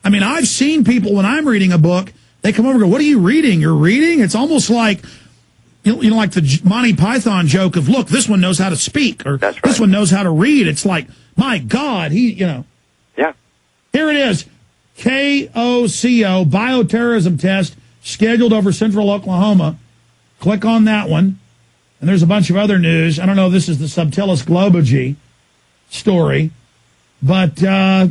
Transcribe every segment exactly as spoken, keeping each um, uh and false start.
I mean, I've seen people when I'm reading a book, they come over and go, what are you reading? You're reading? It's almost like, you know, you know, like the Monty Python joke of, look, this one knows how to speak, or That's right. this one knows how to read. It's like, my God, he, you know. Yeah. Here it is. K O C O, bioterrorism test, scheduled over central Oklahoma. Click on that one. And there's a bunch of other news. I don't know if this is the Subtilis Globogy story. But uh,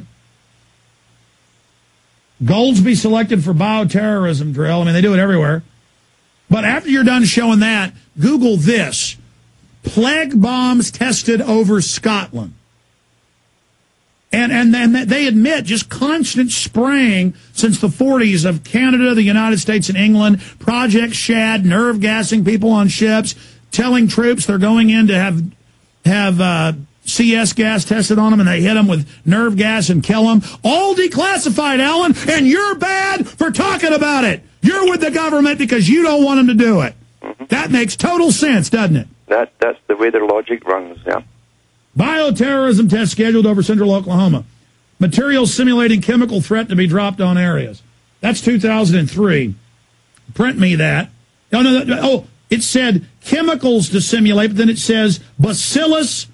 Goldsby selected for bioterrorism drill. I mean, they do it everywhere. But after you're done showing that, Google this. Plague bombs tested over Scotland. And, and and they admit just constant spraying since the forties of Canada, the United States, and England. Project Shad, nerve gassing people on ships, telling troops they're going in to have have uh, C S gas tested on them, and they hit them with nerve gas and kill them. All declassified, Alan, and you're bad for talking about it. You're with the government because you don't want them to do it. Mm-hmm. That makes total sense, doesn't it? That that's the way their logic runs. Yeah. Bioterrorism test scheduled over central Oklahoma. Materials simulating chemical threat to be dropped on areas. That's two thousand three. Print me that. Oh, no, no, oh, it said chemicals to simulate, but then it says Bacillus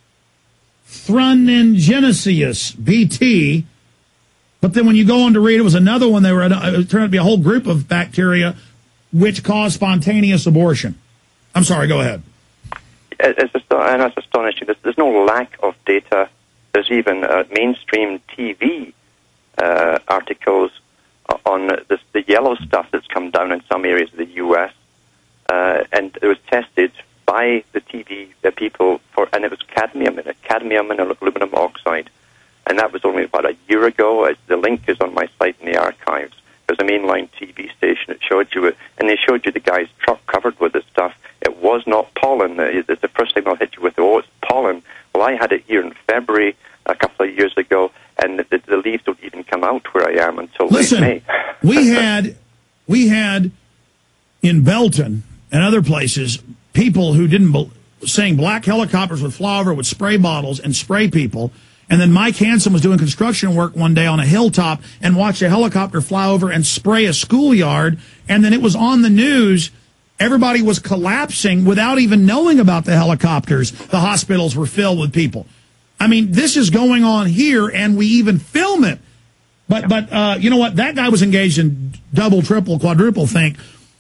thuringiensis, B T. But then when you go on to read, it was another one. They were, it turned out to be a whole group of bacteria which cause spontaneous abortion. I'm sorry, go ahead. It's, and it's astonishing. There's, there's no lack of data. There's even uh, mainstream T V uh, articles on this, the yellow stuff that's come down in some areas of the U S Uh, and it was tested by the T V the people for, and it was cadmium in it, cadmium and aluminum oxide, and that was only about a year ago. As the link is on my site in the archives. There's a mainline T V station that showed you it, and they showed you the guy's truck covered with this stuff. It was not pollen. It's the first time I'll hit you with, oh, it's pollen. Well, I had it here in February a couple of years ago, and the, the leaves don't even come out where I am until Listen, late May. we had, we had in Belton and other places people who didn't be, saying black helicopters would fly over with spray bottles and spray people. And then Mike Hansen was doing construction work one day on a hilltop and watched a helicopter fly over and spray a schoolyard. And then it was on the news. Everybody was collapsing without even knowing about the helicopters. The hospitals were filled with people. I mean, this is going on here, and we even film it. But, but uh, you know what? That guy was engaged in double, triple, quadruple think.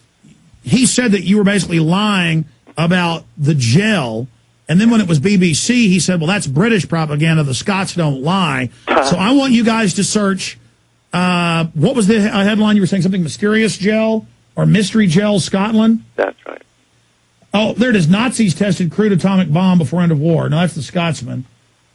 He said that you were basically lying about the gel. And then when it was B B C, he said, well, that's British propaganda. The Scots don't lie. So I want you guys to search, uh, what was the headline? You were saying something mysterious gel or mystery gel Scotland? That's right. Oh, there it is. Nazis tested crude atomic bomb before end of war. No, that's the Scotsman.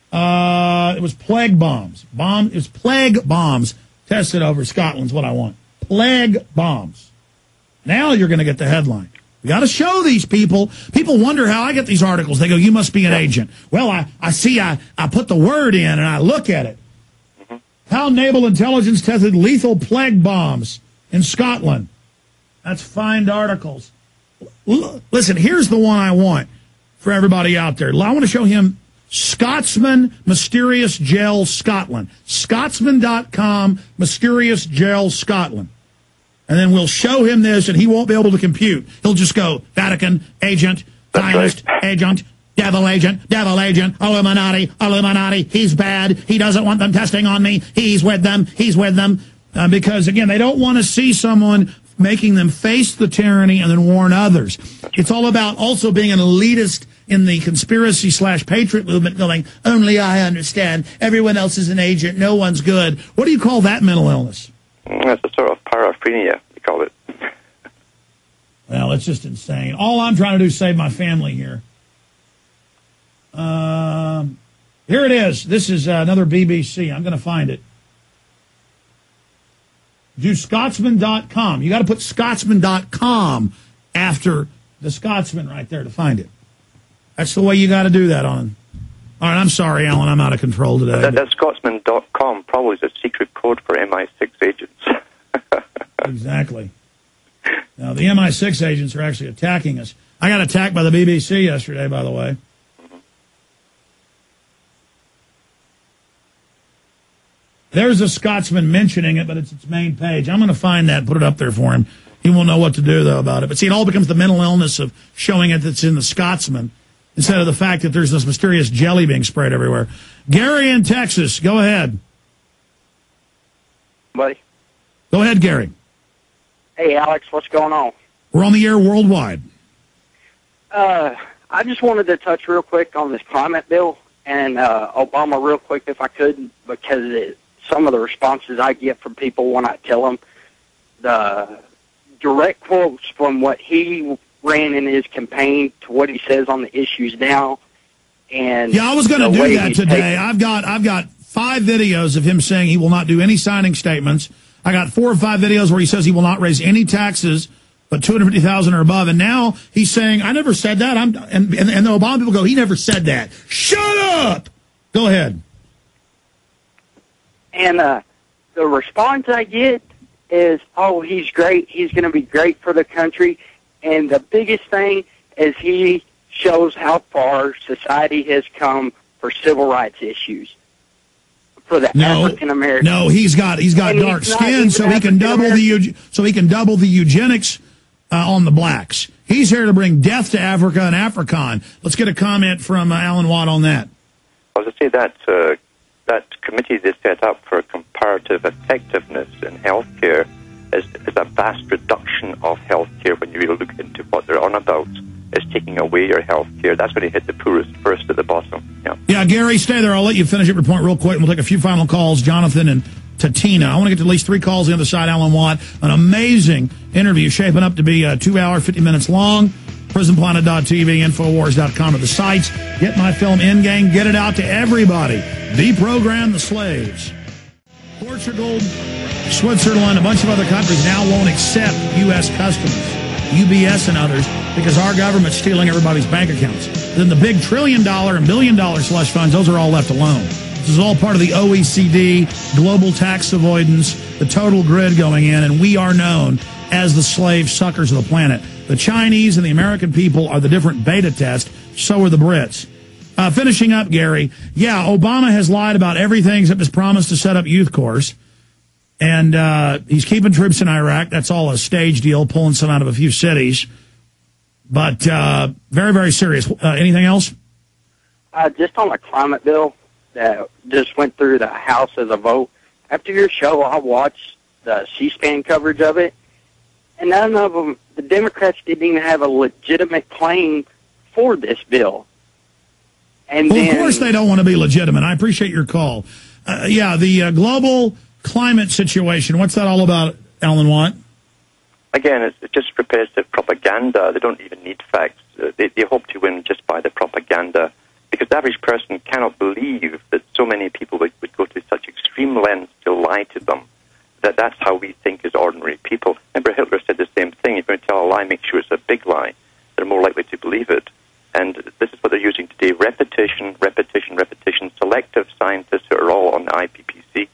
Uh, it was plague bombs. Bomb. It was plague bombs tested over Scotland's what I want. Plague bombs. Now you're going to get the headline. We got to show these people. People wonder how I get these articles. They go, you must be an agent. Well, I, I see, I, I put the word in and I look at it. Mm-hmm. How naval intelligence tested lethal plague bombs in Scotland. That's find articles. L- listen, here's the one I want for everybody out there. I want to show him Scotsman Mysterious Gel Scotland. Scotsman dot com, Mysterious Gel Scotland. And then we'll show him this, and he won't be able to compute. He'll just go, Vatican, agent, Zionist, right. agent, devil agent, devil agent, Illuminati, Illuminati, he's bad, he doesn't want them testing on me, he's with them, he's with them. Uh, because, again, they don't want to see someone making them face the tyranny and then warn others. It's all about also being an elitist in the conspiracy slash patriot movement going, only I understand, everyone else is an agent, no one's good. What do you call that mental illness? That's a sort of paraphrenia, we call it. Well, it's just insane. All I'm trying to do is save my family here. Um, here it is. This is uh, another B B C. I'm going to find it. Do Scotsman dot com. You got to put Scotsman dot com after the Scotsman right there to find it. That's the way you got to do that on. All right, I'm sorry, Alan. I'm out of control today. That, that Scotsman dot com probably is a secret code for M I six agents. Exactly. Now, the M I six agents are actually attacking us. I got attacked by the B B C yesterday, by the way. Mm-hmm. There's a Scotsman mentioning it, but it's its main page. I'm going to find that and put it up there for him. He won't know what to do, though, about it. But see, it all becomes the mental illness of showing it that's in the Scotsman instead of the fact that there's this mysterious jelly being sprayed everywhere. Gary in Texas, go ahead. Buddy. Go ahead, Gary. Hey, Alex, what's going on? We're on the air worldwide. Uh, I just wanted to touch real quick on this climate bill and uh, Obama real quick if I could, because it, some of the responses I get from people when I tell them the direct quotes from what he ran in his campaign to what he says on the issues now. And yeah, I was going to do that today. Taking, I've got I've got five videos of him saying he will not do any signing statements. I got four or five videos where he says he will not raise any taxes, but two hundred fifty thousand or above. And now he's saying, I never said that. I'm and, and, and the Obama people go, he never said that. Shut up! Go ahead. And uh, the response I get is, oh, he's great. He's going to be great for the country. And the biggest thing is he shows how far society has come for civil rights issues. For the no, African American. No, he's got he's got and dark he's skin, so he can double the so he can double the eugenics uh, on the blacks. He's here to bring death to Africa and Afrikaan. Let's get a comment from uh, Alan Watt on that. I was to say that uh, that committee they set up for comparative effectiveness in healthcare is, is a vast reduction of healthcare when you really look into what they're on about. Is taking away your health care. That's when you hit the poorest first at the bottom. Yeah. Yeah, Gary, stay there. I'll let you finish up your point real quick, and we'll take a few final calls. Jonathan and Tatina. I want to get to at least three calls on the other side. Alan Watt, an amazing interview shaping up to be a two hour, fifty minutes long. prison planet dot t v, infowars dot com are the sites. Get my film Endgame. Get it out to everybody. Deprogram the slaves. Portugal, Switzerland, a bunch of other countries now won't accept U S customers. U B S and others, because our government's stealing everybody's bank accounts. Then the big trillion dollar and billion dollar slush funds, those are all left alone. This is all part of the O E C D, global tax avoidance, the total grid going in, and we are known as the slave suckers of the planet. The Chinese and the American people are the different beta test, so are the Brits. Uh, finishing up, Gary, yeah, Obama has lied about everything except his promise to set up Youth Corps. And uh, he's keeping troops in Iraq. That's all a stage deal, pulling some out of a few cities. But uh, very, very serious. Uh, anything else? Uh, just on the climate bill that just went through the House as a vote. After your show, I watched the C-SPAN coverage of it. And none of them, the Democrats didn't even have a legitimate claim for this bill. And well, then, of course they don't want to be legitimate. I appreciate your call. Uh, yeah, the uh, global climate situation, what's that all about, Alan Watt? Again, it's, it's just repetitive propaganda. They don't even need facts. Uh, they, they hope to win just by the propaganda, because the average person cannot believe that so many people would, would go to such extreme lengths to lie to them, that that's how we think as ordinary people. Remember, Hitler said the same thing. If you're going to tell a lie, make sure it's a big lie. They're more likely to believe it. And this is what they're using today: repetition, repetition, repetition. Selective scientists who are all on the I P C C.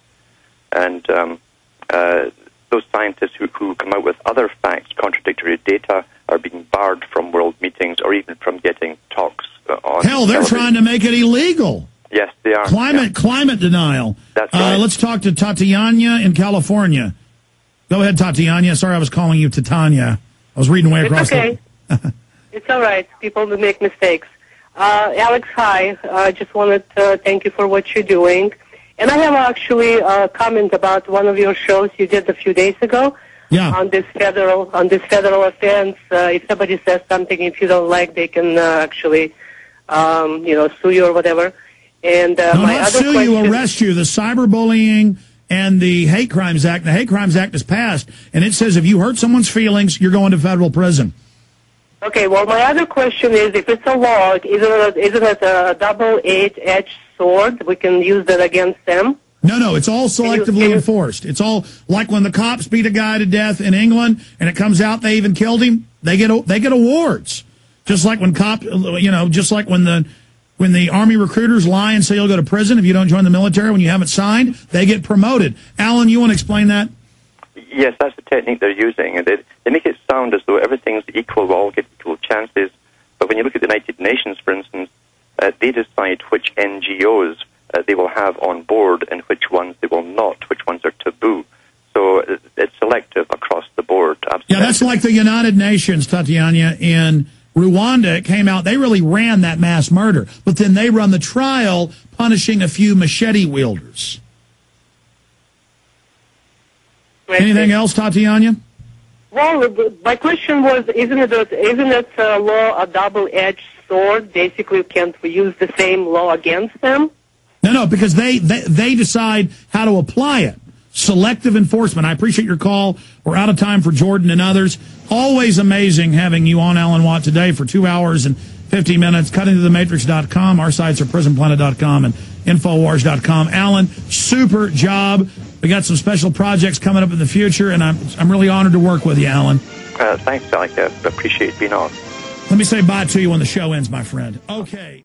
And um, uh, those scientists who, who come out with other facts, contradictory data, are being barred from world meetings or even from getting talks uh, on Hell, they're television. trying to make it illegal. Yes, they are. Climate yeah. climate denial. That's right. Uh, let's talk to Tatiana in California. Go ahead, Tatiana. Sorry, I was calling you Titania. I was reading way across it's okay. the... It's all right. People make mistakes. Uh, Alex, hi. I just wanted to thank you for what you're doing. And I have actually a comment about one of your shows you did a few days ago yeah. on this federal on this federal offense. Uh, if somebody says something, if you don't like, they can uh, actually, um, you know, sue you or whatever. And uh, no, my not other sue question, you, arrest you. The Cyberbullying and the Hate Crimes Act. The Hate Crimes Act is passed, and it says if you hurt someone's feelings, you're going to federal prison. Okay, well, my other question is, if it's a law, isn't it, isn't it a double-edged sword? We can use that against them? No, no, it's all selectively can you, enforced. It's all like when the cops beat a guy to death in England, and it comes out they even killed him. They get they get awards, just like when cop, you know, just like when the when the Army recruiters lie and say you'll go to prison if you don't join the military when you haven't signed. They get promoted. Alan, you want to explain that? Yes, that's the technique they're using. They, they make it sound as though everything's equal, we all get equal chances. But when you look at the United Nations, for instance, uh, they decide which N G Os uh, they will have on board and which ones they will not, which ones are taboo. So uh, it's selective across the board. Absolutely. Yeah, that's like the United Nations, Tatiana, in Rwanda. It came out, they really ran that mass murder, but then they run the trial punishing a few machete wielders. Anything else, Tatiana? Well, my question was, isn't it, isn't it uh, law a double-edged sword? Basically, can't we use the same law against them? No, no, because they, they, they decide how to apply it. Selective enforcement. I appreciate your call. We're out of time for Jordan and others. Always amazing having you on, Alan Watt, today for two hours and fifty minutes. cutting to the matrix dot com. Our sites are prison planet dot com and infowars dot com. Alan, super job. We got some special projects coming up in the future, and I'm I'm really honored to work with you, Alan. Uh, thanks, Alec. I appreciate being on. Let me say bye to you when the show ends, my friend. Okay.